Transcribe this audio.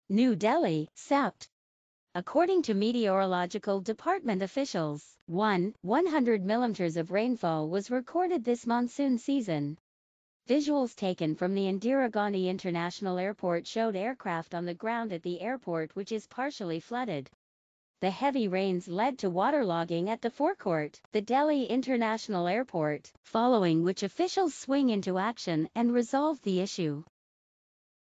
New Delhi, Sept. According to Meteorological Department officials, 100 millimeters of rainfall was recorded this monsoon season. Visuals taken from the Indira Gandhi International Airport showed aircraft on the ground at the airport, which is partially flooded. The heavy rains led to waterlogging at the forecourt, the Delhi International Airport, following which officials swing into action and resolve the issue.